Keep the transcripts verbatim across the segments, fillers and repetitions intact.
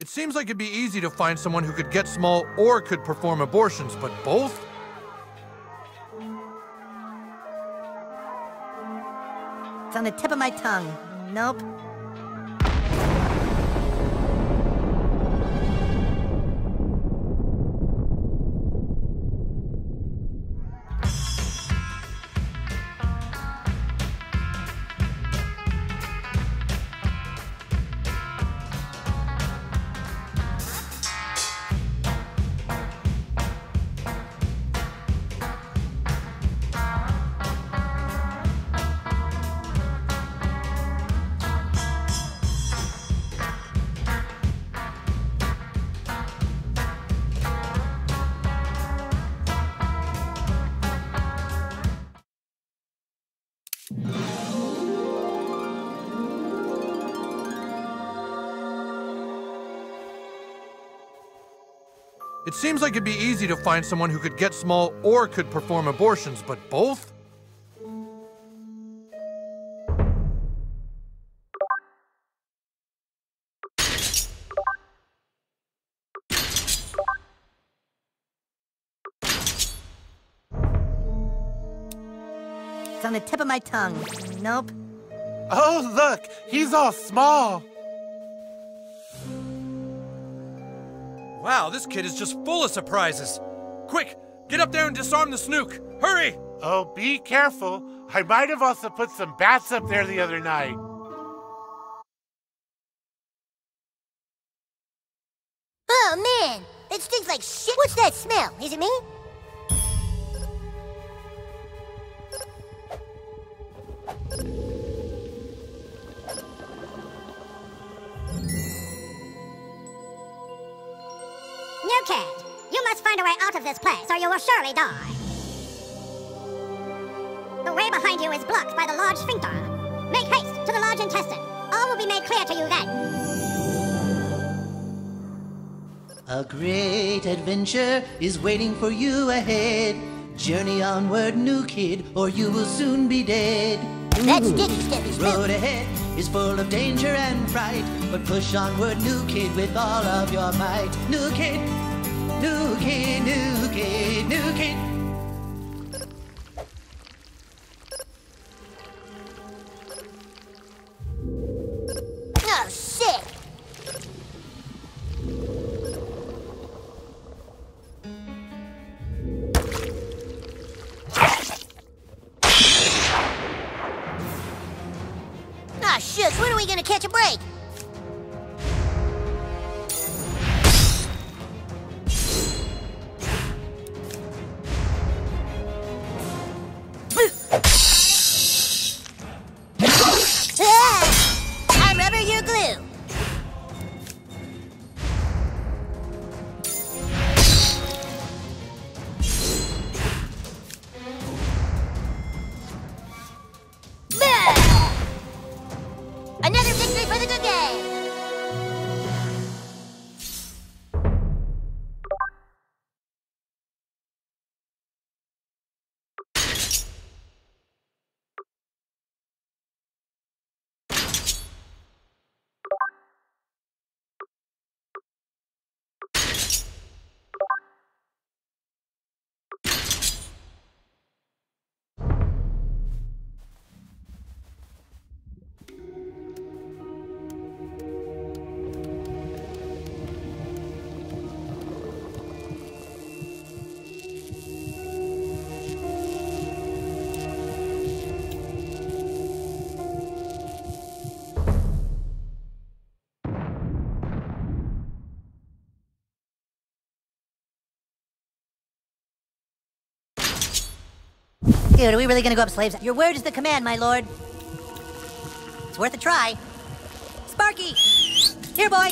It seems like it'd be easy to find someone who could get small or could perform abortions, but both? It's on the tip of my tongue. Nope. It seems like it'd be easy to find someone who could get small or could perform abortions, but both? It's on the tip of my tongue. Nope. Oh, look! He's all small! Wow, this kid is just full of surprises. Quick, get up there and disarm the snook. Hurry! Oh, be careful. I might have also put some bats up there the other night. Oh, man! It stinks like shit! What's that smell? Is it me? New kid, you must find a way out of this place or you will surely die. The way behind you is blocked by the large sphincter. Make haste to the large intestine. All will be made clear to you then. A great adventure is waiting for you ahead. Journey onward, new kid, or you will soon be dead. That's Diggy Steppy's The road ahead is full of danger and fright, but push onward, new kid, with all of your might. New kid, new kid, new kid, new kid. Oh, shit! Ah, shucks, when are we gonna catch a break? Ah! I'm rubber, you're glue. Bah! Another victory for the good game! Dude, are we really gonna go up slaves? Your word is the command, my lord. It's worth a try. Sparky! Here, boy!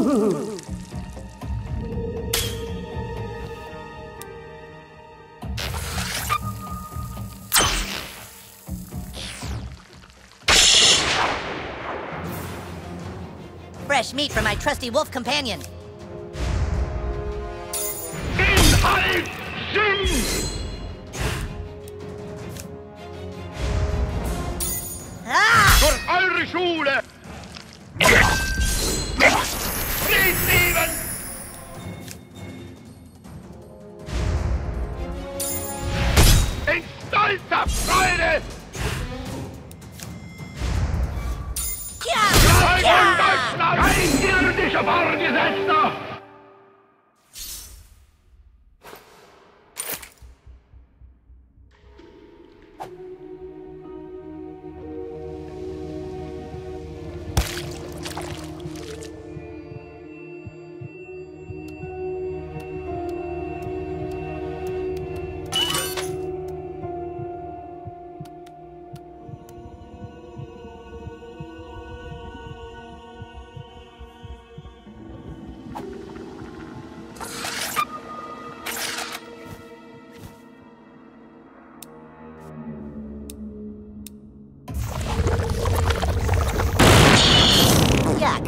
Fresh meat from my trusty wolf companion. Inhalt! Sinn! Ah! Durch eure Schule! Fried nehmen! In stolzer Freude! Ja! Ja! Deutschland! Kein irdischer Vorgesetzter! Yuck.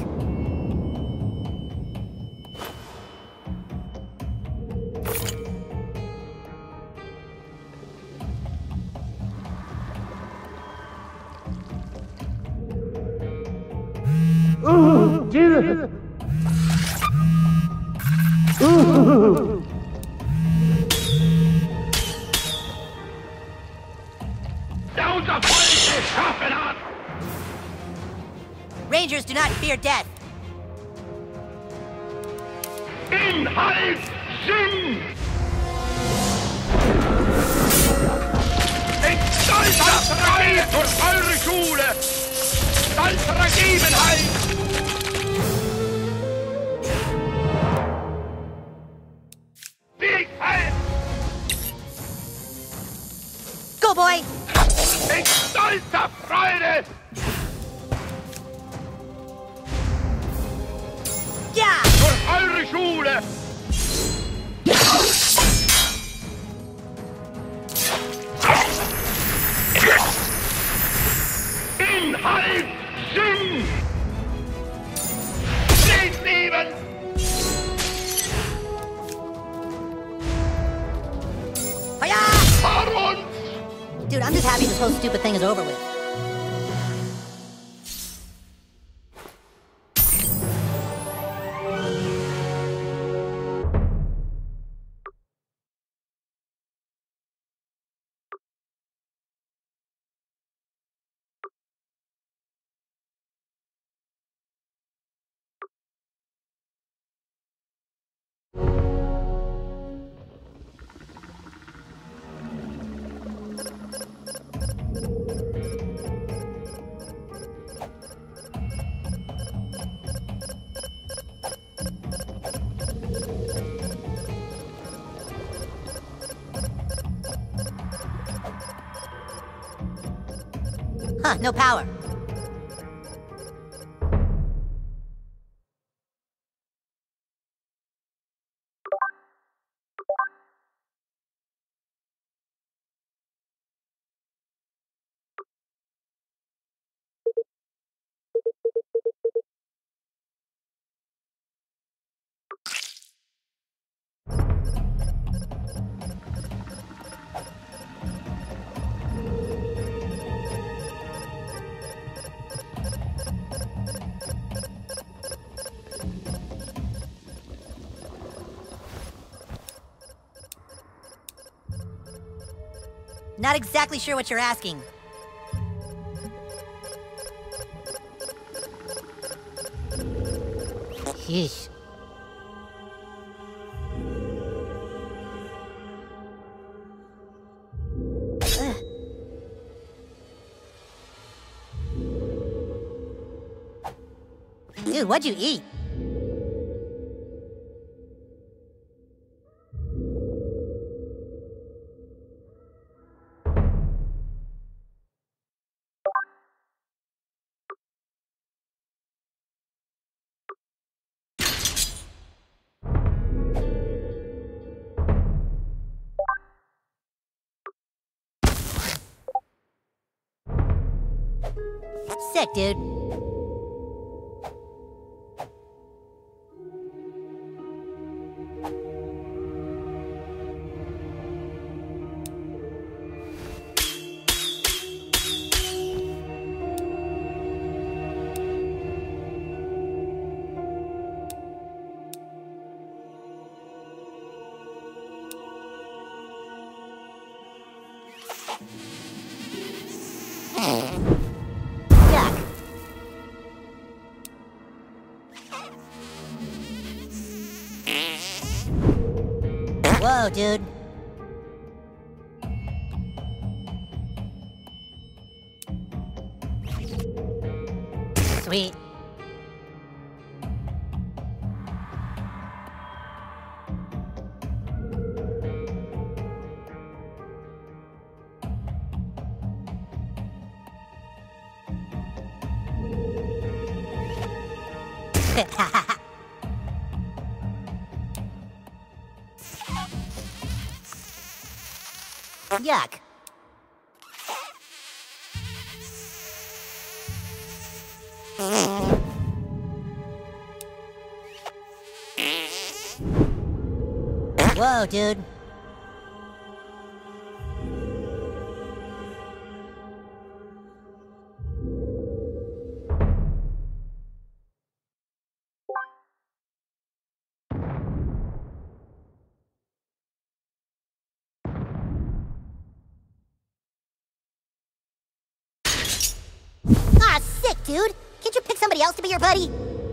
Der unser Volk geschaffen hat! Rangers do not fear death. Inhalt! Sinn! In stolzer Freude durch eure Schule! Stolzer Ergebenheit! Wie ein Go, boy! in stolzer Freude! Ja! Durch eure Schule! Inhalt! Sinn! Fried nehmen! Hiya! Vor uns! Dude, I'm just happy this whole stupid thing is over with. Huh, no power. Not exactly sure what you're asking. Yeesh. Ugh. Dude, what'd you eat? Sick, dude. Yuck. Whoa, dude. Sweet. Yuck. Whoa, dude. Ah, sick, dude. Can't you pick somebody else to be your buddy?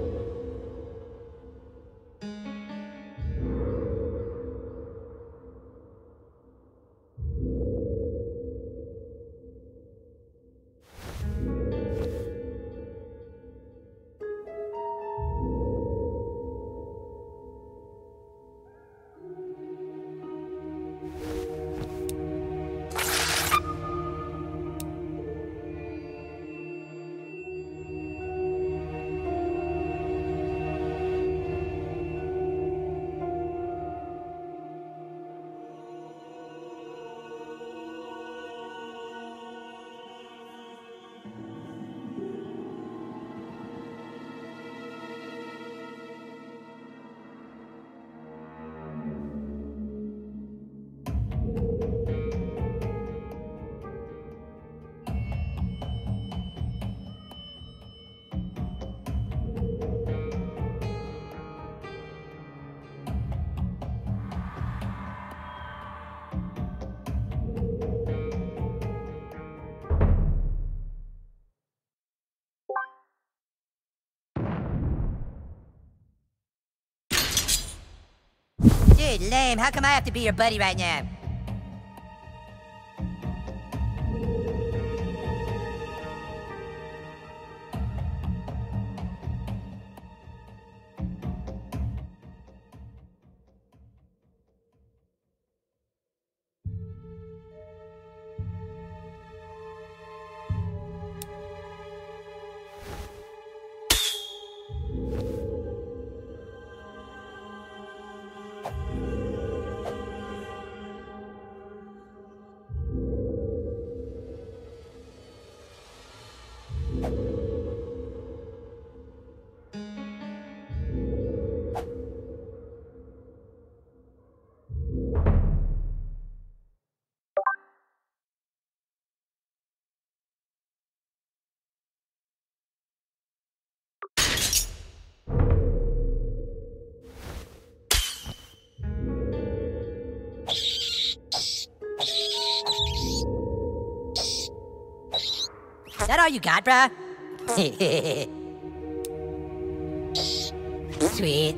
Dude, lame. How come I have to be your buddy right now? Is that all you got, bruh? Sweet.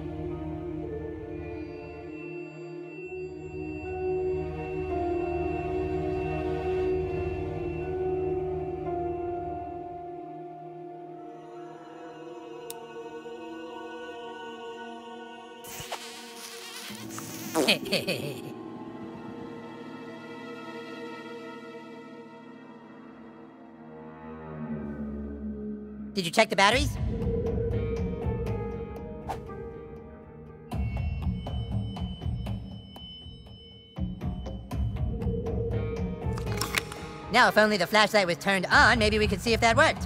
Did you check the batteries? Now, if only the flashlight was turned on, maybe we could see if that worked.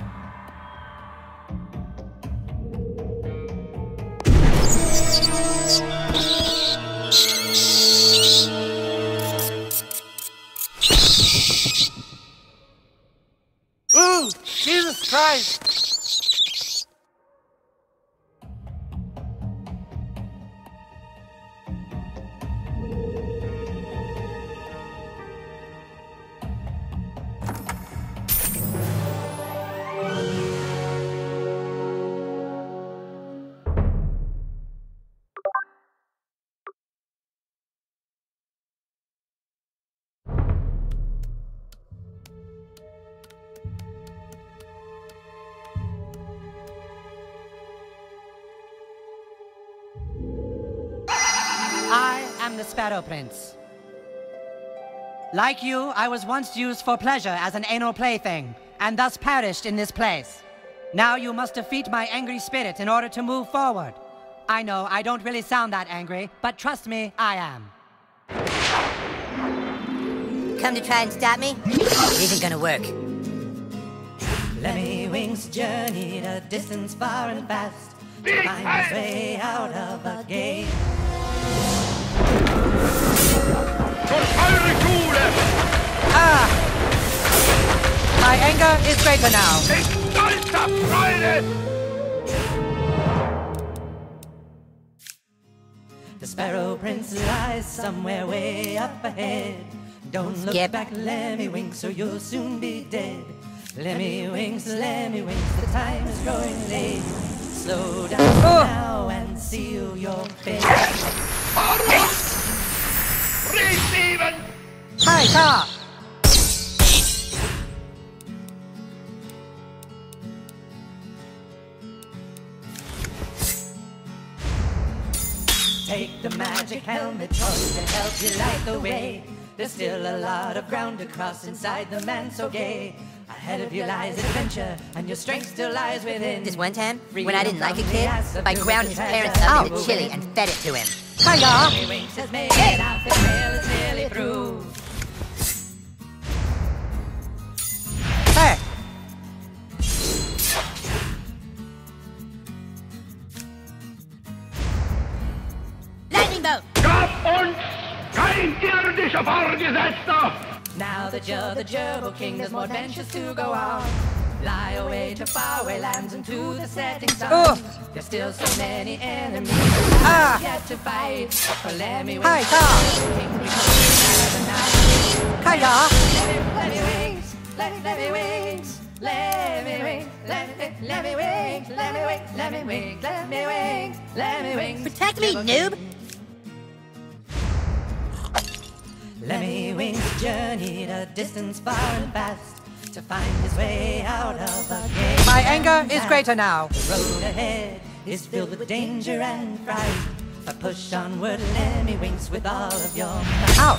Ooh, Jesus Christ! I am the Sparrow Prince. Like you, I was once used for pleasure as an anal plaything, and thus perished in this place. Now you must defeat my angry spirit in order to move forward. I know I don't really sound that angry, but trust me, I am. Come to try and stop me? It isn't gonna work. Lemmiwinks journeyed a distance far and fast to find his way out of the gate. Zur eure Schule! Ah! My anger is greater now. In stolzer Freude! The Sparrow Prince lies somewhere way up ahead. Don't look Skip. back, Lemmiwinks, or you'll soon be dead. Lemmiwinks, Lemmiwinks, the time is growing late. Slow down now and seal your fate. Receiven! Hi, car! Take the magic helmet torch to help you light the way. There's still a lot of ground to cross inside the man so gay. Ahead of you lies adventure, and your strength still lies within. This one time, when I didn't like a kid, I ground his parents up into chili and fed it to him. Hiya! Lemmiwinks has made it out, the trail is nearly through. Hey! Lightning bolt! Gab uns kein irdischer Vorgesetzter! Now that you're the Gerbil King, there's more adventures to go on. Fly away to faraway lands and to the setting sun. Oh. There's still so many enemies Ah. yet to fight. For Lemmiwinks, Hi, King, we come another night. Hiya! Lemmiwinks, Lemmiwinks, Lemmiwinks, Lemmiwinks, Lemmiwinks, Lemmiwinks, Lemmiwinks, Lemmiwinks. Protect me, noob! Lemmiwinks journeyed a distance far and fast to find his way out of the gate. My anger is greater now. The road ahead is filled with danger and fright. But push onward, Lemmiwinks, with all of your might. Out!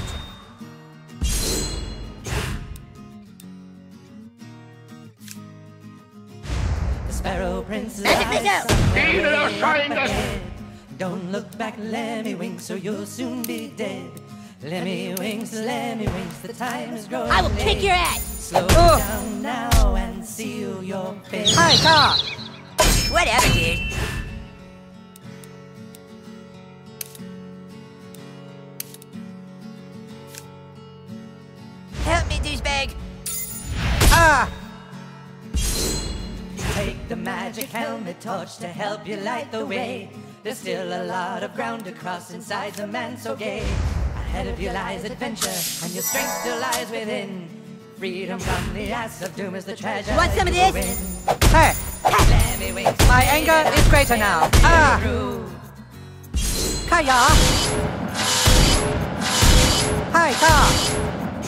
The Sparrow Prince Magic lies missile! somewhere Ihnen way erscheint up das- ahead. Don't look back, Lemmiwinks, or you'll soon be dead. Lemmiwinks, Lemmiwinks, the time is growing I will late. kick your ass! Slow Ugh. down now and seal your fate. Hi, car! Whatever, dude. Help me, douchebag! Ah! Take the magic helmet torch to help you light the way. There's still a lot of ground to cross inside the man so gay. Ahead of you lies adventure, and your strength still lies within. Freedom from the ass of doom is the treasure. Want some of you will this? win. Hey! Lemmiwinks, My anger is greater now. Ah! through. Hiya! Hi, car!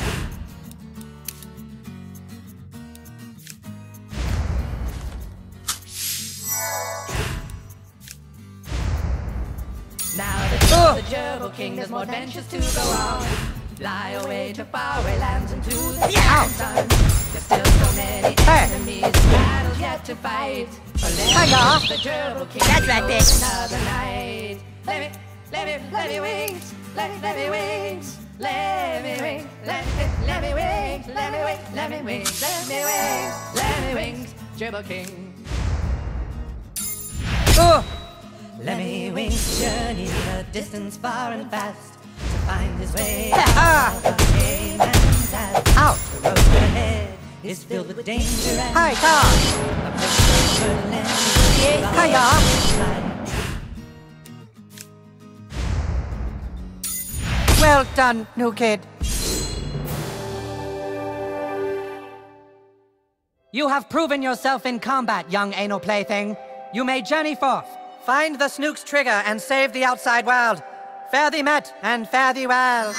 Now that you're the Gerbil King, there's more adventures to go on. Fly away to faraway lands and to the Yeah. sun. There's still so many Hey. enemies, battles yet to fight. For Hiya. Lemmiwinks, the Gerbil King, That's right, goes bitch. another night. Lemmy, Lemmy, Lemmiwinks, Lemmy, Lemmiwinks, Lemmiwinks, Lemmy, Lemmiwinks. wings, lemmy wings, lemmy wings, lemmy wings, lemmy wings, Gerbil King. Oh! Lemmy wings journey a distance far and fast to find his way Ah! out of the game and task. Out! The road ahead is filled with danger and Hi, Car! a place where Lemmy Hiya! Well done, new kid. You have proven yourself in combat, young anal plaything. You may journey forth. Find the Snook's trigger and save the outside world. Fare thee met and fare thee well.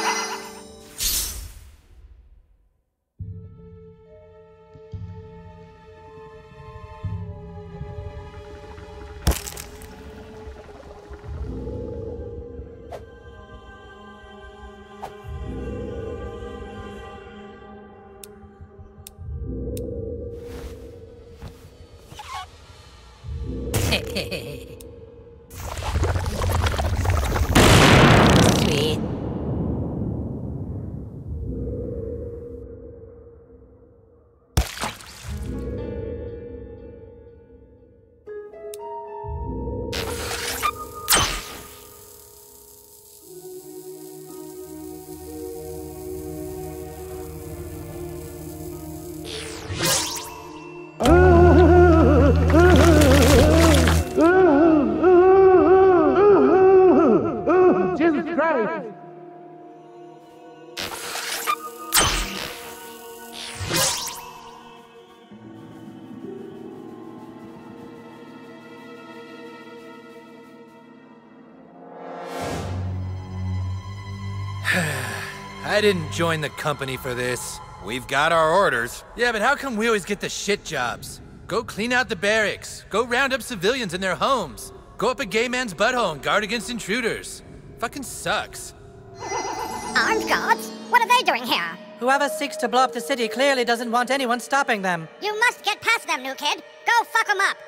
Sweet. Jesus Christ! I didn't join the company for this. We've got our orders. Yeah, but how come we always get the shit jobs? Go clean out the barracks. Go round up civilians in their homes. Go up a gay man's butthole and guard against intruders. Fucking sucks. Armed guards? What are they doing here? Whoever seeks to blow up the city clearly doesn't want anyone stopping them. You must get past them, new kid. Go fuck them up.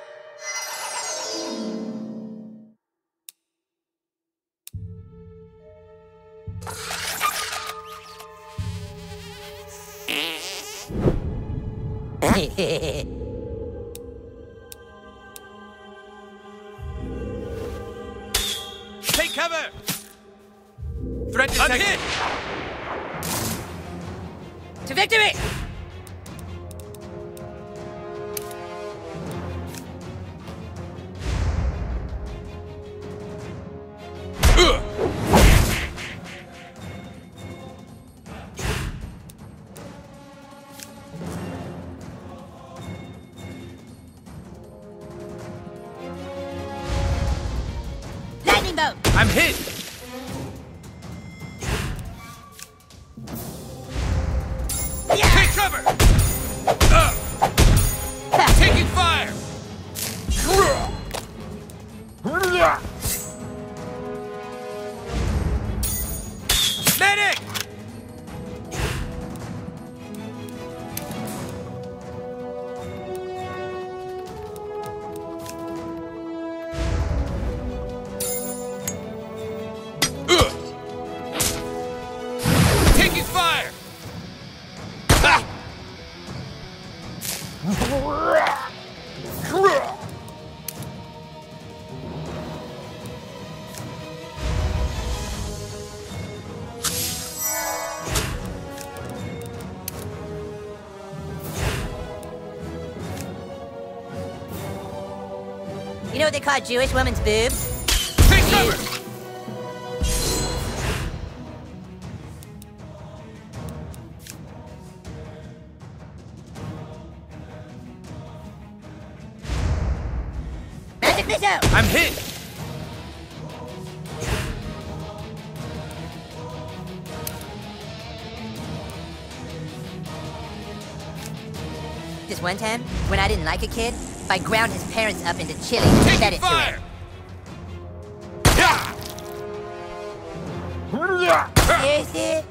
Take cover! Threat detected. I'm hit! To victory! Lightning bolt! I'm hit! Take cover! Uh. Taking fire! Medic! Uh. Taking fire! Ah. You know what they call a Jewish woman's boobs? Take cover! Magic missile! I'm hit! This one time, when I didn't like a kid, I ground his parents up into chili and fed Taking it to fire! him. Yeah. Here's it.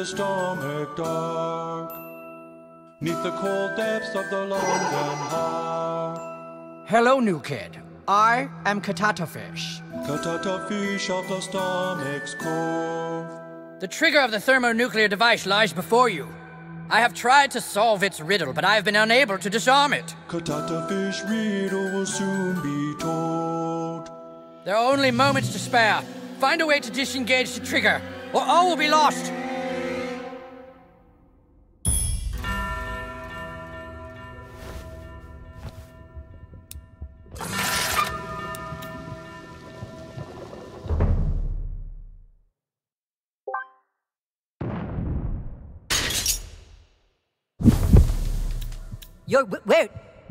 the stomach dark, 'neath the cold depths of the London heart. Hello, new kid. I am Katatafish. Katatafish of the stomach's cove. The trigger of the thermonuclear device lies before you. I have tried to solve its riddle, but I have been unable to disarm it. Katatafish riddle will soon be told. There are only moments to spare. Find a way to disengage the trigger, or all will be lost. You're wh- where?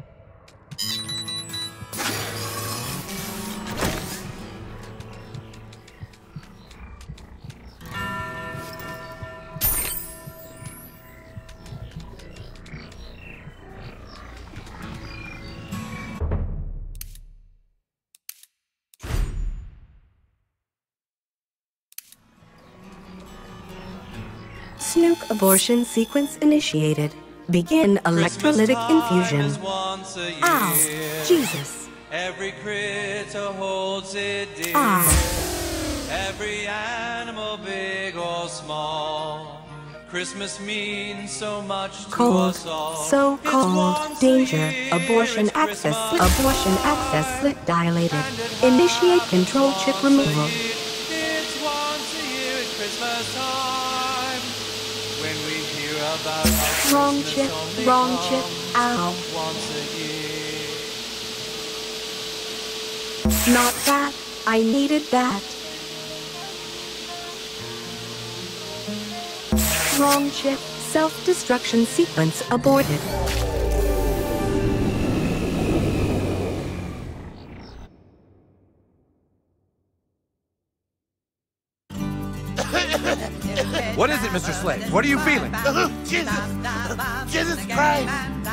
Snook abortion sequence initiated. Begin electrolytic infusion. Ow! Jesus! Every critter holds it dear. Ah! Every animal, big or small. Christmas means so much to Cold. us all. So cold. Danger. Abortion access. Abortion access slit dilated. Initiate control chip removal. It's once a year at Christmas time when we hear about how Wrong Christmas chip. only Wrong comes chip. Ow. once a year. Not that. I needed that. Wrong chip. Self-destruction sequence aborted. What is it, Mister Slade? What are you feeling? Oh, Jesus! Jesus Christ!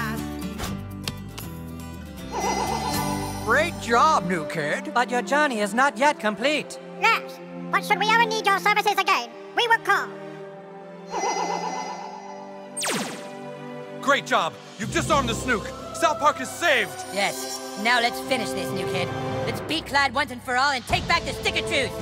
Great job, new kid. But your journey is not yet complete. Yes, but should we ever need your services again, we will call. Great job! You've disarmed the Snook. South Park is saved! Yes. Now let's finish this, new kid. Let's beat Clyde once and for all and take back the Stick of Truth.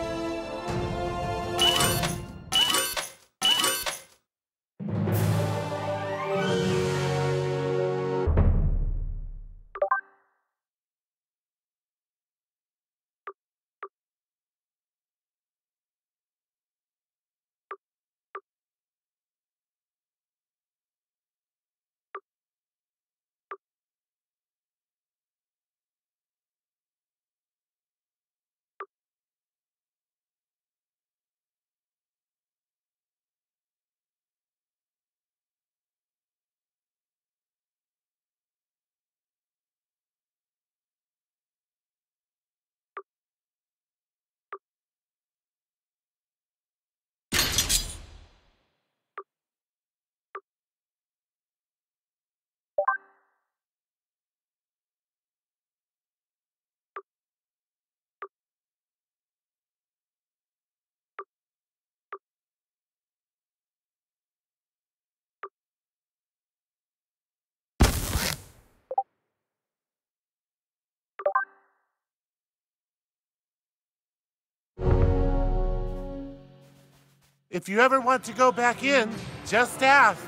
If you ever want to go back in, just ask.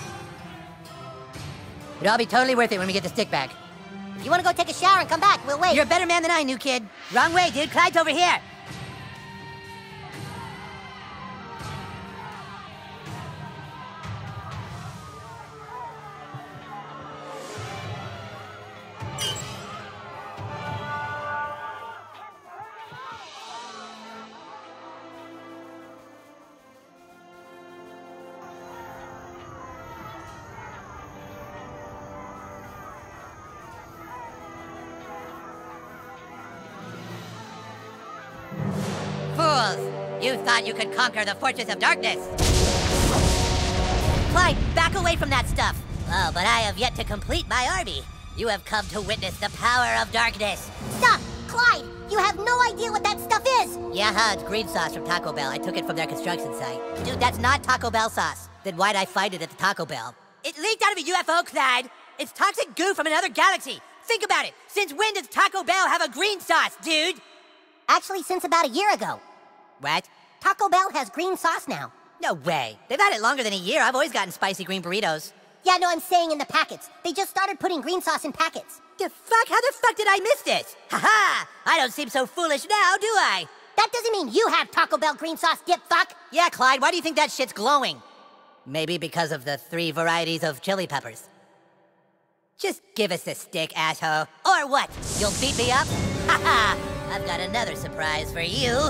It'll all be totally worth it when we get the stick back. If you want to go take a shower and come back, we'll wait. You're a better man than I, new kid. Wrong way, dude. Clyde's over here. Fools! You thought you could conquer the Fortress of Darkness! Clyde, back away from that stuff! Oh, but I have yet to complete my army. You have come to witness the power of darkness. Stop! Clyde! You have no idea what that stuff is! Yeah, huh, it's green sauce from Taco Bell. I took it from their construction site. Dude, that's not Taco Bell sauce. Then why'd I find it at the Taco Bell? It leaked out of a U F O, Clyde. It's toxic goo from another galaxy. Think about it. Since when does Taco Bell have a green sauce, dude? Actually, since about a year ago. What? Taco Bell has green sauce now. No way. They've had it longer than a year. I've always gotten spicy green burritos. Yeah, no, I'm saying in the packets. They just started putting green sauce in packets. The fuck? How the fuck did I miss this? Ha-ha! I don't seem so foolish now, do I? That doesn't mean you have Taco Bell green sauce, dip fuck. Yeah, Clyde, why do you think that shit's glowing? Maybe because of the three varieties of chili peppers. Just give us the stick, asshole. Or what? You'll beat me up? Ha-ha! I've got another surprise for you.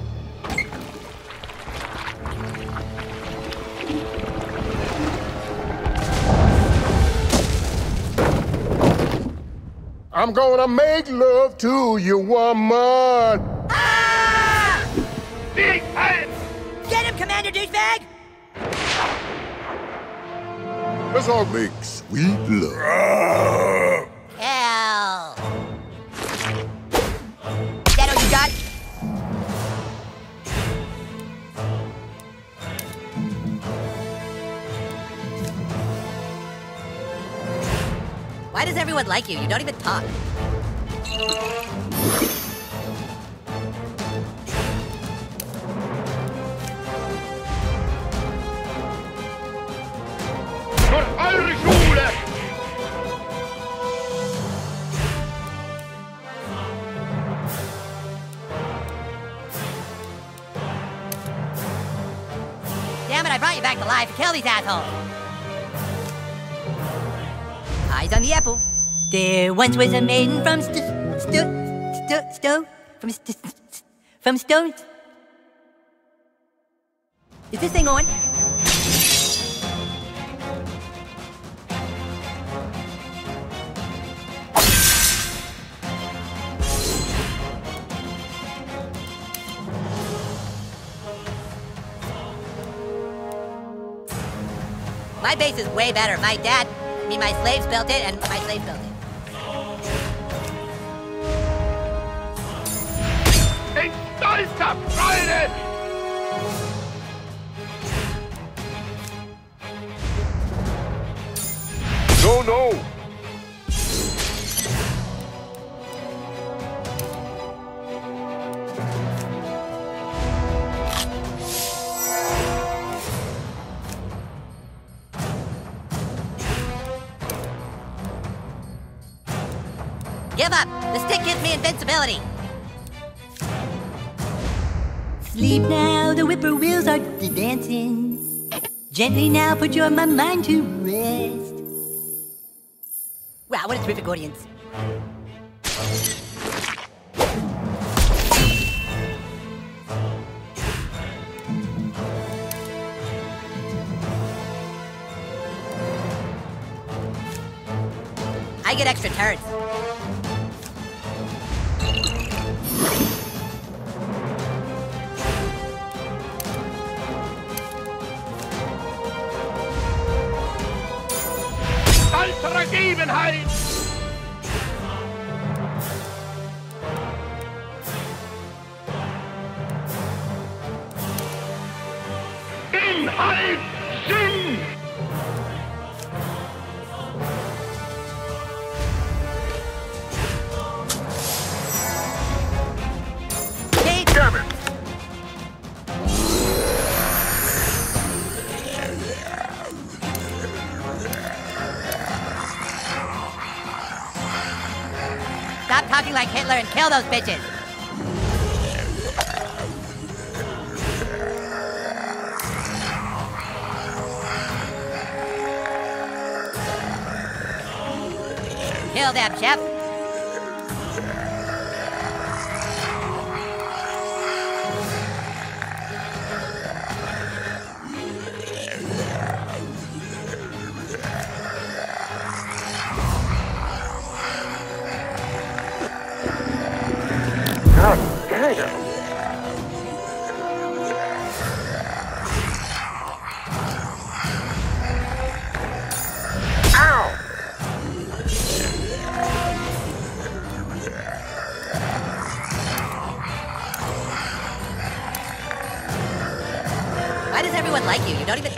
I'm gonna make love to you, woman. Ah! Big head! Get him, Commander Douchebag! Let's all make sweet love. Hell. That all you got? Why does everyone like you? You don't even talk. För eure Schule! Damn it, I brought you back to life. Kill these assholes. Eyes on the apple. There once was a maiden from st st st st from st st from stone. Is this thing on? My base is way better. My dad, I mean, my slaves built it, and my slaves built it. Ein stolzer Freude! No, no. Give up! The stick gives me invincibility! Sleep now, the whippoorwills are dancing. Gently now, put your my mind to rest. Wow, what a terrific audience. I get extra turns. Alter Ergebenheit! Inhalt Sinn! Damn it. Stop talking like Hitler and kill those bitches! Kill them, chef! God damn. Ow!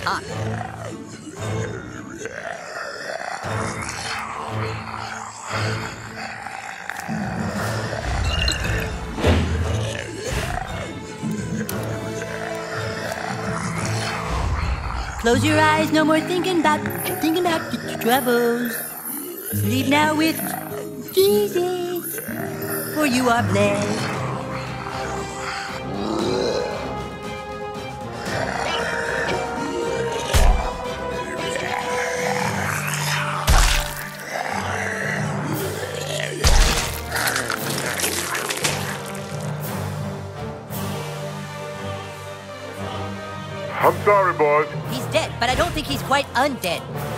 talk. Close your eyes, no more thinking about, thinking about your troubles. Sleep now with Jesus, for you are blessed. I'm sorry, boys. He's dead, but I don't think he's quite undead.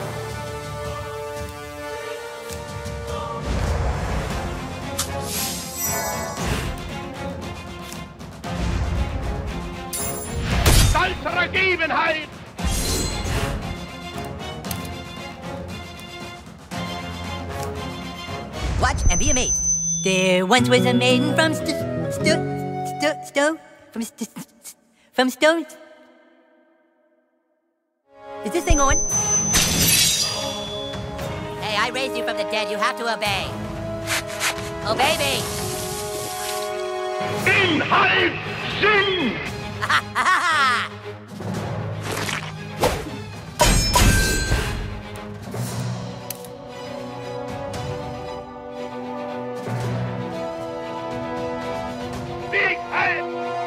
Salzergebenheit! Watch and be amazed. There once was a maiden from st st st sto from st from stone. Is this thing on? Hey, I raised you from the dead. You have to obey. Obey me. Inhalt Sinn! Ha ha ha! Big Head!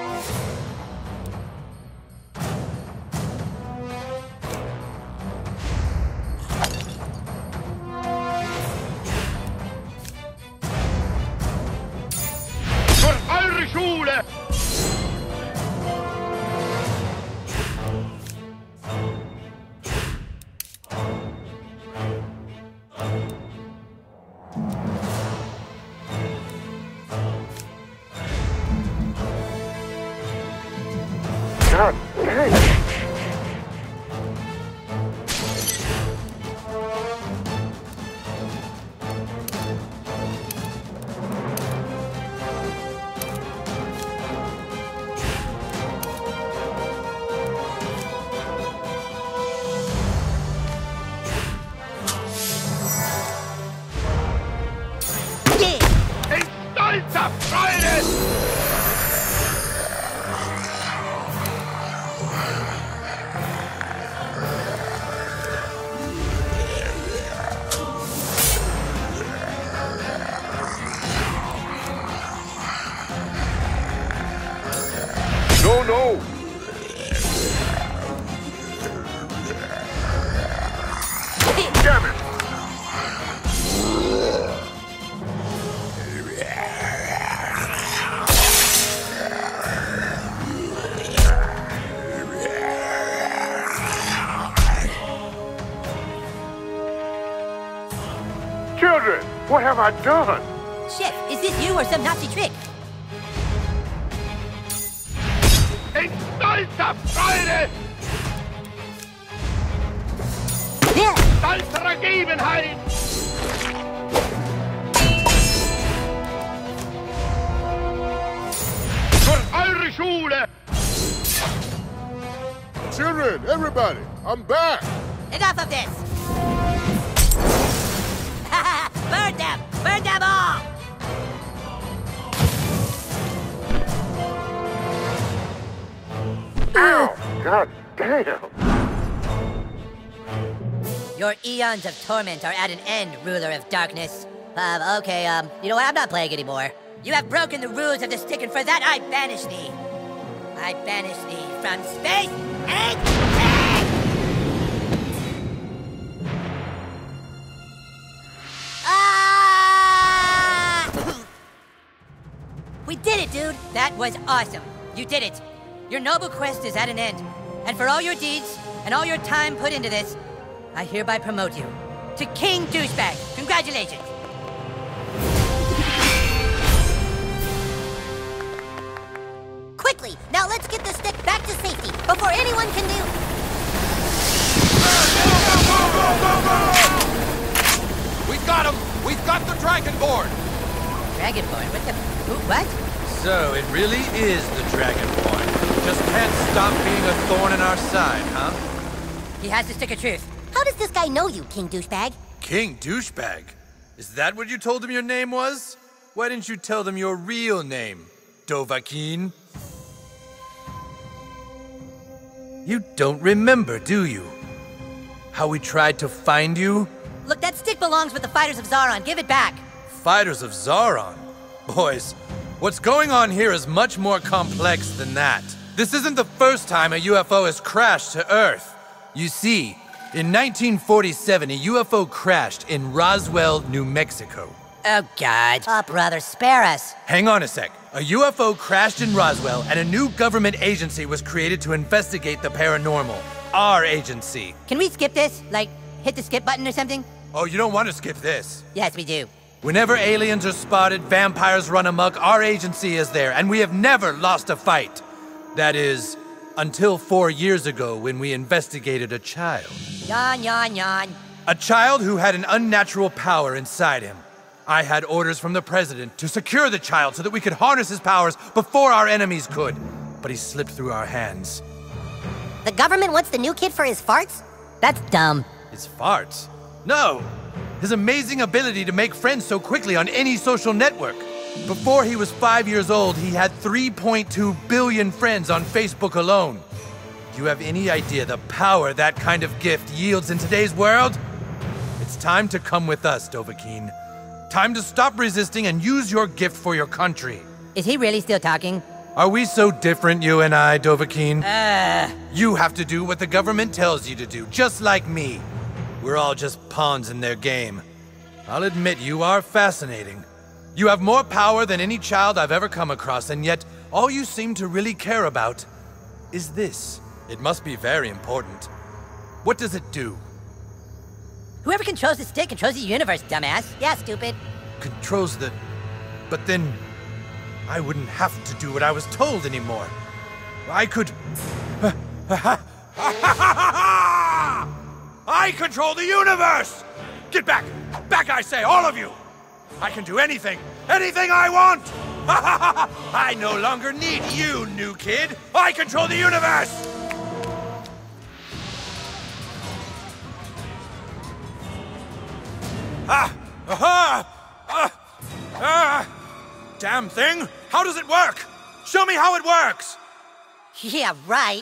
Eure Schule! God dang. In stolzer Freude! No, no. Damn it. Children, what have I done? Chef, is this you or some Nazi trick? In stolzer Freude! Yeah. Salzergebenheit! Für eure Schule! Children, everybody, I'm back. Enough of this! Burn them! Burn them all! Ow! God damn. Your eons of torment are at an end, ruler of darkness. Um, okay, um, you know what? I'm not playing anymore. You have broken the rules of the stick, and for that I banish thee. I banish thee from space and time! Ah! We did it, dude! That was awesome. You did it. Your noble quest is at an end. And for all your deeds and all your time put into this, I hereby promote you to King Douchebag. Congratulations. Quickly, now let's get the stick back to safety before anyone can do... We've got him! We've got the Dragonborn! Dragonborn? What the... Who, what? So, it really is the Dragonborn. Just can't stop being a thorn in our side, huh? He has the stick of truth. How does this guy know you, King Douchebag? King Douchebag? Is that what you told him your name was? Why didn't you tell them your real name, Dovahkiin? You don't remember, do you? How we tried to find you? Look, that stick belongs with the Fighters of Zaron. Give it back. Fighters of Zaron? Boys, what's going on here is much more complex than that. This isn't the first time a U F O has crashed to Earth. You see, in nineteen forty-seven, a U F O crashed in Roswell, New Mexico. Oh, God. Oh, brother, spare us. Hang on a sec. A U F O crashed in Roswell, and a new government agency was created to investigate the paranormal. Our agency. Can we skip this? Like, hit the skip button or something? Oh, you don't want to skip this. Yes, we do. Whenever aliens are spotted, vampires run amok, our agency is there, and we have never lost a fight. That is, until four years ago when we investigated a child. Yawn, yawn, yawn. A child who had an unnatural power inside him. I had orders from the president to secure the child so that we could harness his powers before our enemies could. But he slipped through our hands. The government wants the new kid for his farts? That's dumb. His farts? No! His amazing ability to make friends so quickly on any social network. Before he was five years old, he had three point two billion friends on Facebook alone. Do you have any idea the power that kind of gift yields in today's world? It's time to come with us, Dovahkiin. Time to stop resisting and use your gift for your country. Is he really still talking? Are we so different, you and I, Dovahkiin? Uh... You have to do what the government tells you to do, just like me. We're all just pawns in their game. I'll admit you are fascinating. You have more power than any child I've ever come across, and yet all you seem to really care about is this. It must be very important. What does it do? Whoever controls the stick controls the universe, dumbass. Yeah, stupid. Controls the... But then... I wouldn't have to do what I was told anymore. I could... I control the universe! Get back! Back, I say, all of you! I can do anything, anything I want! I no longer need you, new kid! I control the universe! Ah! Aha! Ah! Ah! Damn thing! How does it work? Show me how it works! Yeah, right.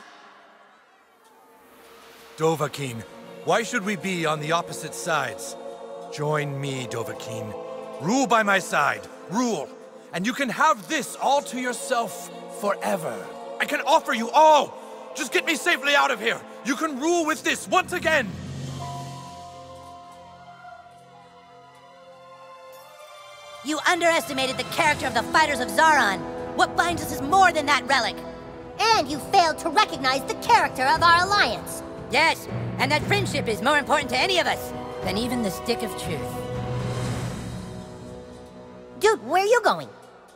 Dovahkiin, why should we be on the opposite sides? Join me, Dovahkiin. Rule by my side. Rule. And you can have this all to yourself forever. I can offer you all. Just get me safely out of here. You can rule with this once again. You underestimated the character of the Fighters of Zaron. What binds us is more than that relic. And you failed to recognize the character of our alliance. Yes, and that friendship is more important to any of us than even the stick of truth. Dude, where are you going?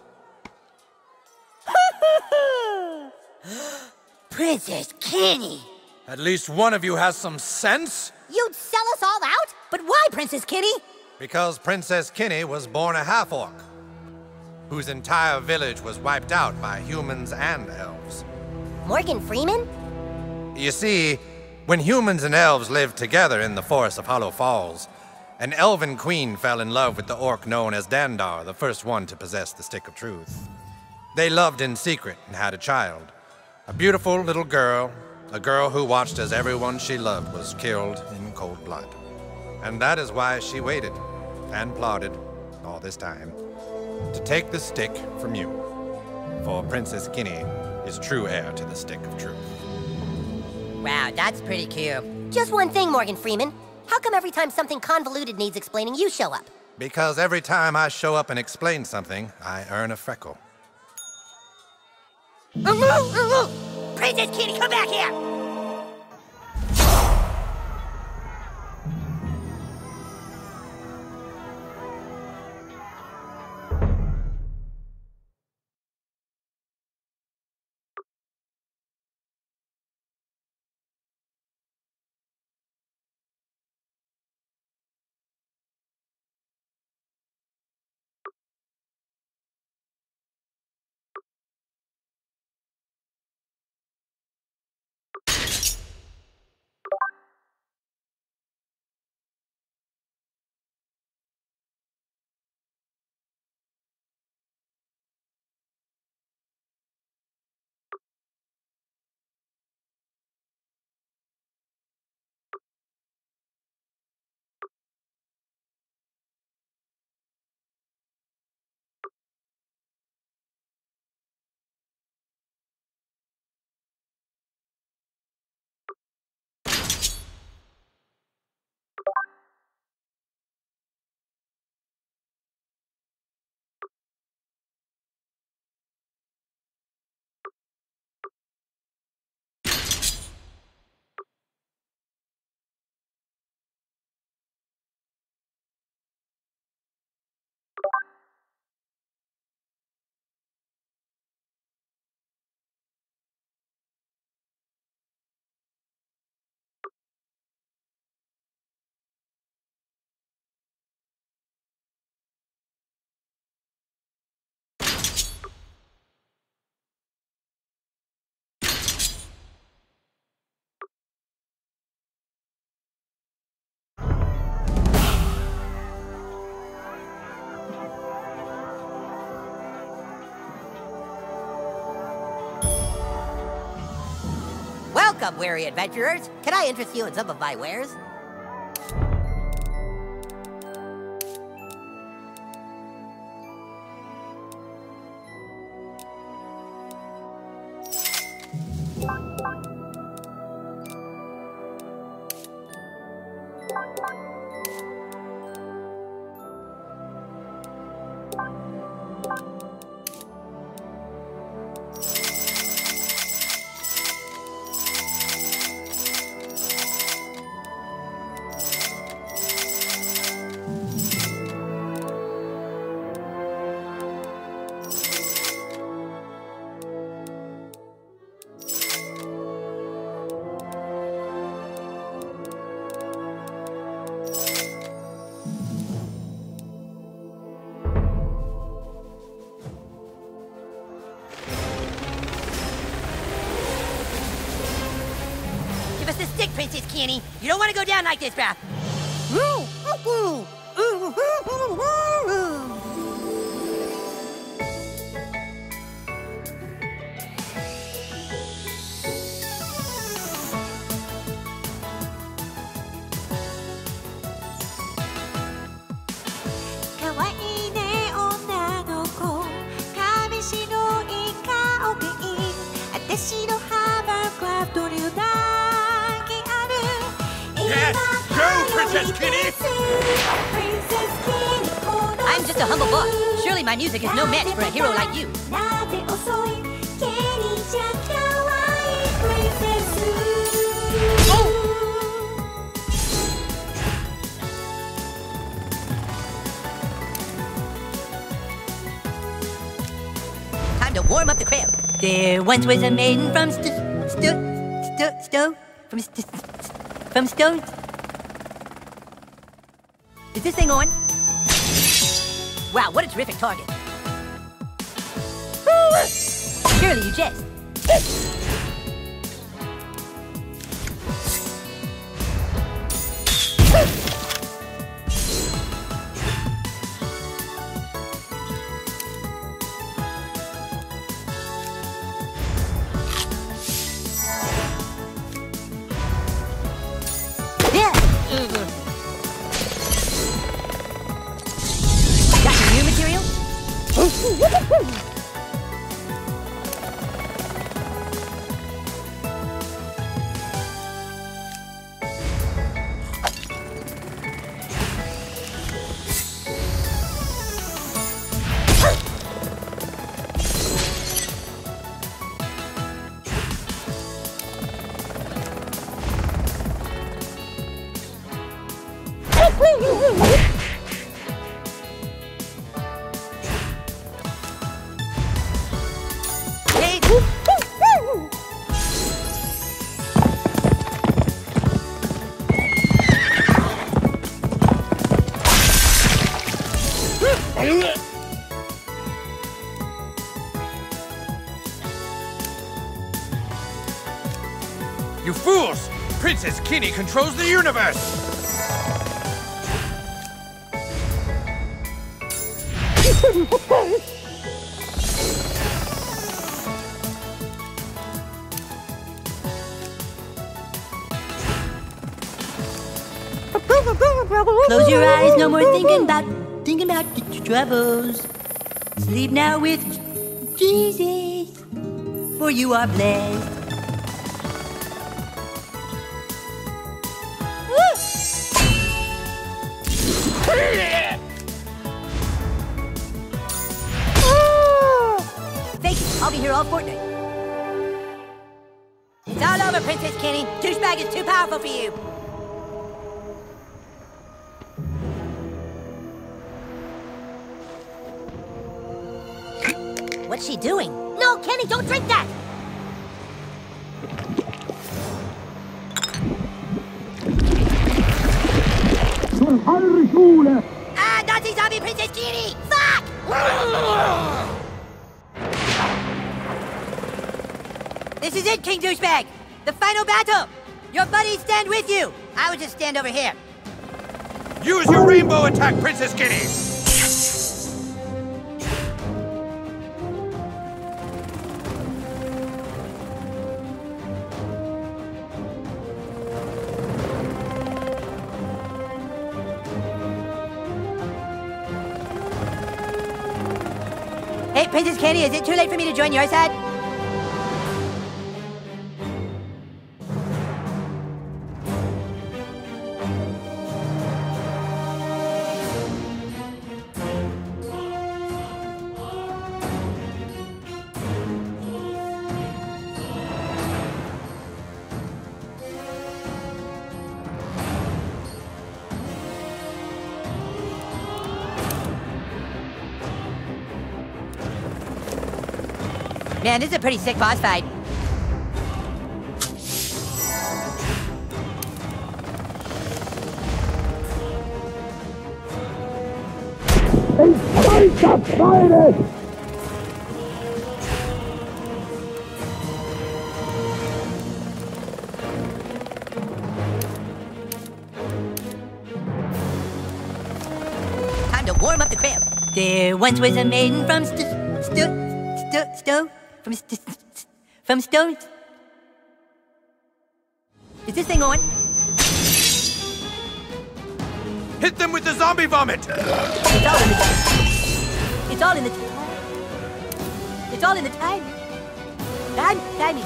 Princess Kenny! At least one of you has some sense? You'd sell us all out? But why, Princess Kenny? Because Princess Kenny was born a half-orc, whose entire village was wiped out by humans and elves. Morgan Freeman? You see, when humans and elves lived together in the Forest of Hollow Falls, an elven queen fell in love with the orc known as Dandar, the first one to possess the Stick of Truth. They loved in secret and had a child. A beautiful little girl, a girl who watched as everyone she loved was killed in cold blood. And that is why she waited and plotted all this time to take the stick from you. For Princess Kenny is true heir to the Stick of Truth. Wow, that's pretty cute. Just one thing, Morgan Freeman. How come every time something convoluted needs explaining, you show up? Because every time I show up and explain something, I earn a freckle. Princess Kenny, come back here! Welcome, weary adventurers. Can I interest you in some of my wares? The stick, Princess Kenny. You don't want to go down like this, bruh. Yes! Go, Princess Kenny! I'm just a humble boy. Surely my music is no match for a hero like you. Time to warm up the crowd. There once was a maiden from st st st sto from st from Stone. Is this thing on? Wow, what a terrific target. Surely you jest. Got some new material? You fools! Princess Kenny controls the universe! Close your eyes, no more thinking about, thinking about your troubles. Sleep now with Jesus, for you are blessed. Thank you, I'll be here all fortnight. It's all over, Princess Kenny. Douchebag is too powerful for you. What's she doing? No, Kenny, don't drink that! Ah, Nazi zombie Princess Kenny! Fuck! This is it, King Douchebag! The final battle! Your buddies stand with you! I would just stand over here. Use your rainbow attack, Princess Kenny! Hey, Princess Kenny, is it too late for me to join your side? Man, this is a pretty sick boss fight. It's time to fight it! Time to warm up the crib. There once was a maiden from st st st sto from st st from stone. Is this thing on? Hit them with the zombie vomit! It's all in the It's all in the It's all in the time. Time timing.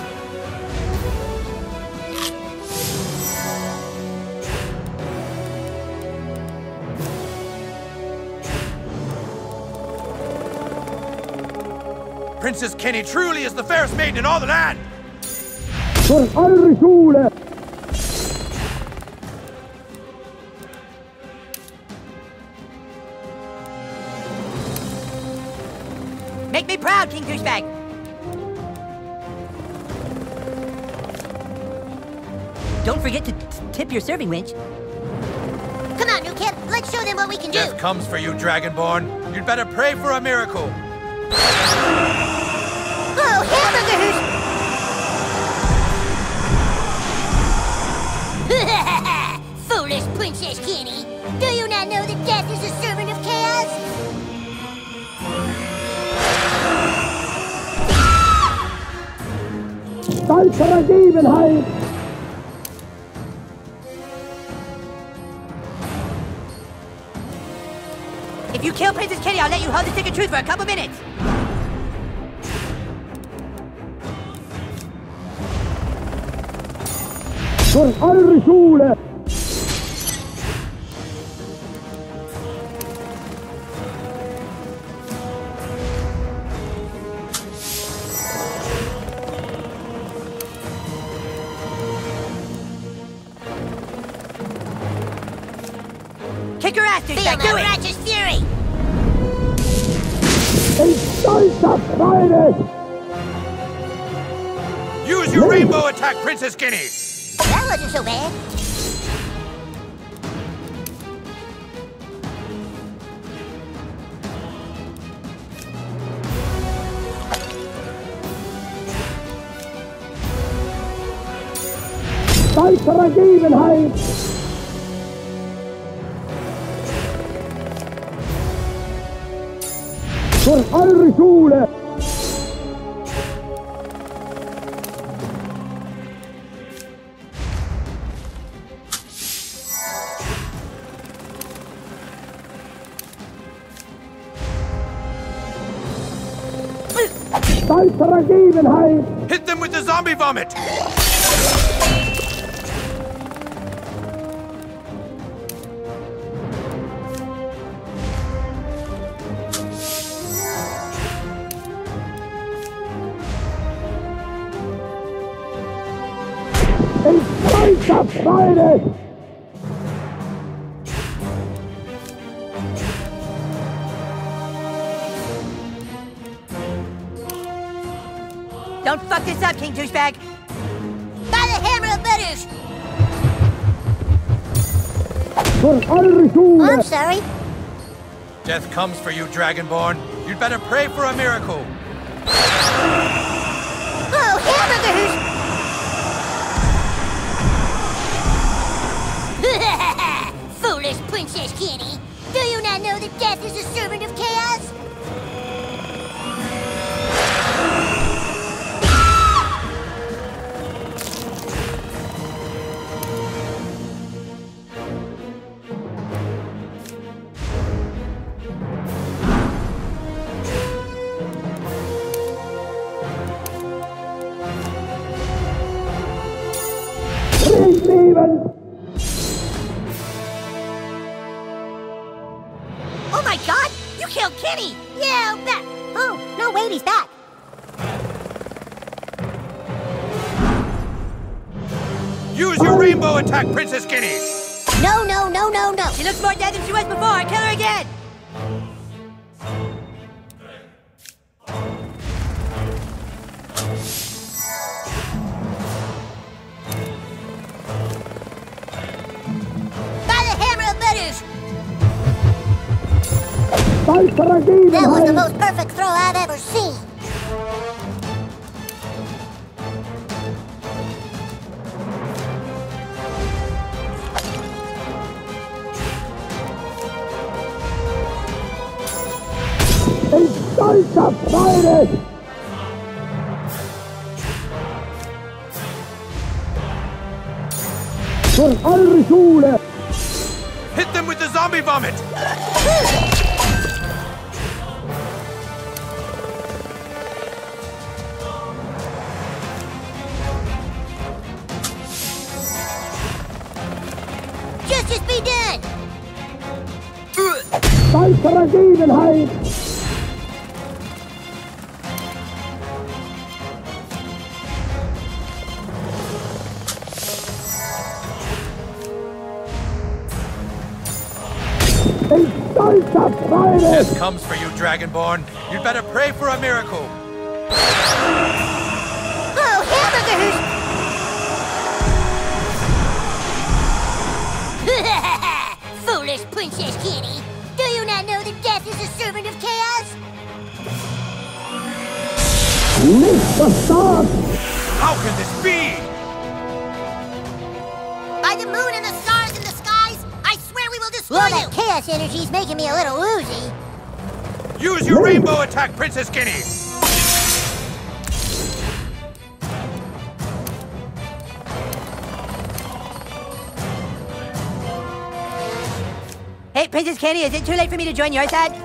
Princess Kenny truly is the fairest maiden in all the land! Für eure Schule! Make me proud, King Douchebag! Don't forget to t tip your serving wench. Come on, new kid. Let's show them what we can do. Death comes for you, Dragonborn. You'd better pray for a miracle. Oh, hamburgers! Foolish Princess Kenny. Do you not know that death is a servant of chaos? Zeit zur Ergebenheit! If you kill Princess Kenny, I'll let you hold the stick of truth for a couple minutes. Für eure Schule! Kick her ass, Douchebag, do Feel my it! righteous fury! It's time to fight it! Use your rainbow attack, Princess Kenny! That wasn't so bad. Zeit zur Ergebenheit! Für eure Schule! Zeit zur Ergebenheit! Hit them with the zombie vomit! It's time to fight it! Don't fuck this up, King Douchebag! By the hammer of Butters! Für eure Schule! I'm sorry. Death comes for you, Dragonborn. You'd better pray for a miracle. Oh, hamburgers! Foolish Princess Kenny. Do you not know that death is a servant of chaos? Oh my god! You killed Kenny! Yeah, I'll bet. Oh, no, wait, he's back. Use your rainbow attack, Princess Kenny! No, no, no, no, no. She looks more dead than she was before. Kill her again! By the hammer of Medusa! That was the most perfect throw I've ever seen. Hit them with the zombie vomit! Justice be done! This comes for you, Dragonborn. You'd better pray for a miracle. Oh, hamburgers! Foolish Princess Kenny! Do you not know that death is a servant of chaos? How can this be? By the moon and the stars in the skies, I swear we will destroy Well, you! That chaos energy's making me a little woozy. Use your rainbow attack, Princess Kenny! Hey, Princess Kenny, is it too late for me to join your side?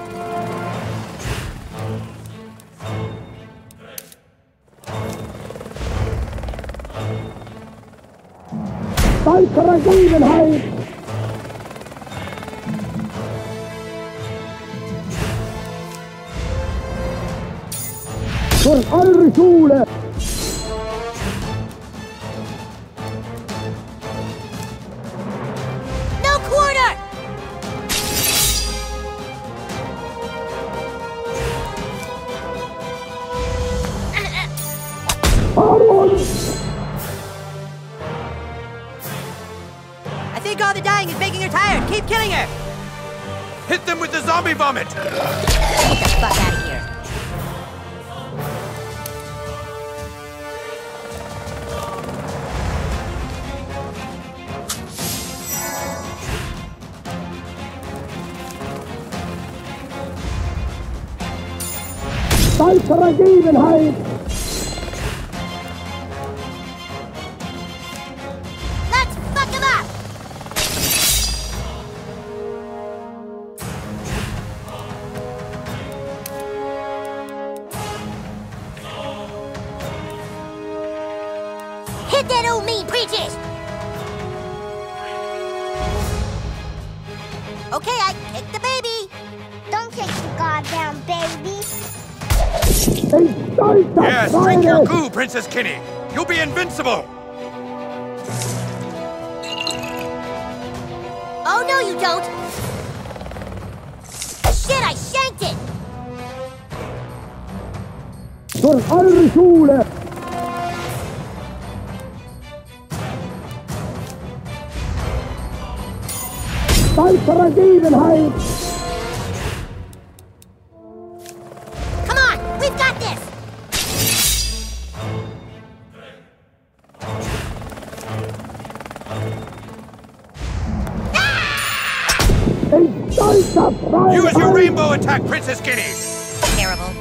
No quarter! I think all the dying is making her tired. Keep killing her! Hit them with the zombie vomit! Get the fuck out of here. Let's fuck him up! Hit that old mean princess! Okay, I kicked the baby. Don't kick the goddamn baby. Yes, drink your goo, Princess Kenny! You'll be invincible! Oh, no, you don't! Shit, I shanked it! Come on, we've got this! Use your rainbow attack, Princess Kenny! Terrible.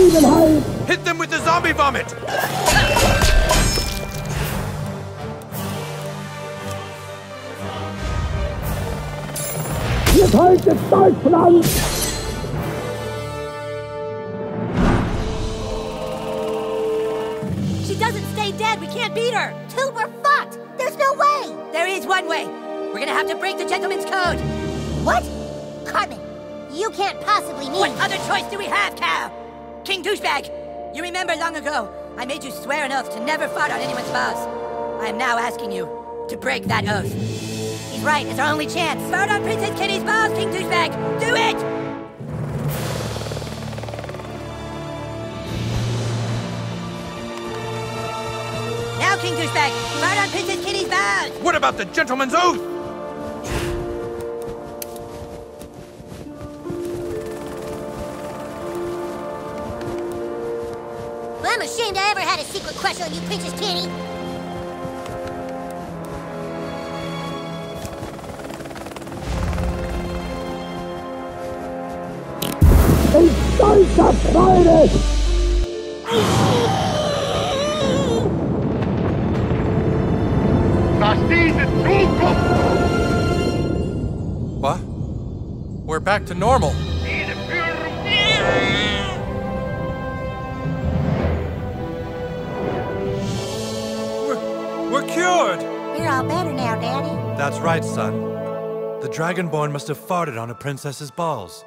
Hit them with the zombie vomit! Zeit ist Deutschland! She doesn't stay dead. We can't beat her. Two, we're fucked. There's no way. There is one way. We're gonna have to break the gentleman's code. What? Cartman, you can't possibly mean... What other choice do we have, Cal? King Douchebag, you remember long ago, I made you swear an oath to never fart on anyone's balls. I am now asking you to break that oath. He's right, it's our only chance. Fart on Princess Kitty's balls, King Douchebag. Do it! Now, King Douchebag, fart on Princess Kitty's balls. What about the gentleman's oath? Well, I'm ashamed I ever had a secret crush on you, Princess Kitty. Ein stolzer Freude! Das ist diese Zukunft! What? We're back to normal. Diese Führung! We're, we're cured! You're all better now, Daddy. That's right, son. The Dragonborn must have farted on a princess's balls.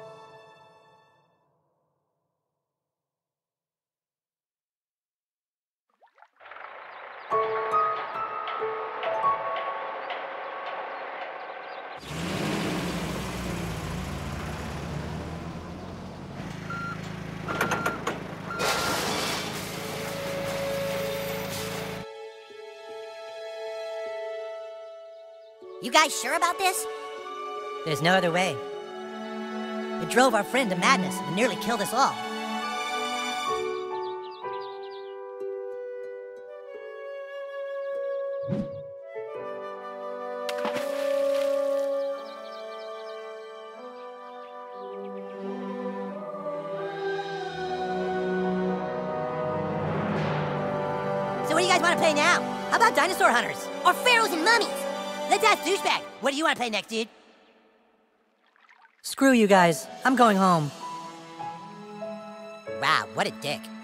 You guys sure about this? There's no other way. It drove our friend to madness and nearly killed us all. So what do you guys want to play now? How about Dinosaur Hunters? Or pharaohs and mummies? Let's ask Douchebag. What do you want to play next, dude? Screw you guys. I'm going home. Wow, what a dick.